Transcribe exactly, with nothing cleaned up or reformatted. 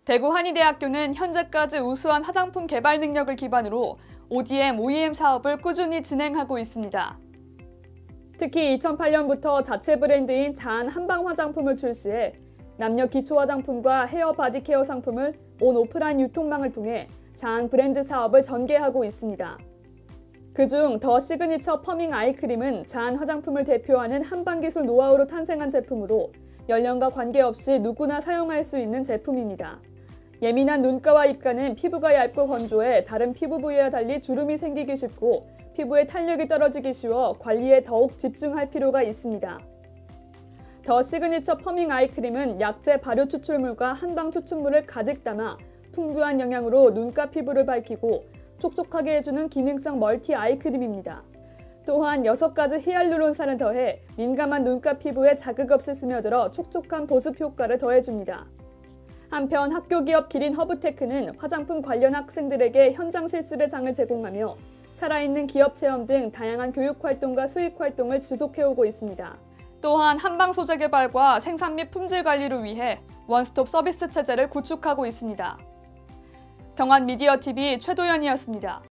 대구 한의대학교는 현재까지 우수한 화장품 개발 능력을 기반으로 오디엠, 오이엠 사업을 꾸준히 진행하고 있습니다. 특히 이천팔 년부터 자체 브랜드인 자안 한방 화장품을 출시해 남녀 기초 화장품과 헤어 바디 케어 상품을 온 오프라인 유통망을 통해 자안 브랜드 사업을 전개하고 있습니다. 그중 더 시그니처 퍼밍 아이크림은 자안 화장품을 대표하는 한방 기술 노하우로 탄생한 제품으로 연령과 관계없이 누구나 사용할 수 있는 제품입니다. 예민한 눈가와 입가는 피부가 얇고 건조해 다른 피부 부위와 달리 주름이 생기기 쉽고 피부에 탄력이 떨어지기 쉬워 관리에 더욱 집중할 필요가 있습니다. 더 시그니처 퍼밍 아이크림은 약재 발효 추출물과 한방 추출물을 가득 담아 풍부한 영양으로 눈가 피부를 밝히고 촉촉하게 해주는 기능성 멀티 아이크림입니다. 또한 여섯 가지 히알루론산을 더해 민감한 눈가 피부에 자극 없이 스며들어 촉촉한 보습 효과를 더해줍니다. 한편 학교 기업 기린 허브테크는 화장품 관련 학생들에게 현장 실습의 장을 제공하며 살아있는 기업 체험 등 다양한 교육 활동과 수익 활동을 지속해오고 있습니다. 또한 한방 소재 개발과 생산 및 품질 관리를 위해 원스톱 서비스 체제를 구축하고 있습니다. 경환 미디어티비 최도연이었습니다.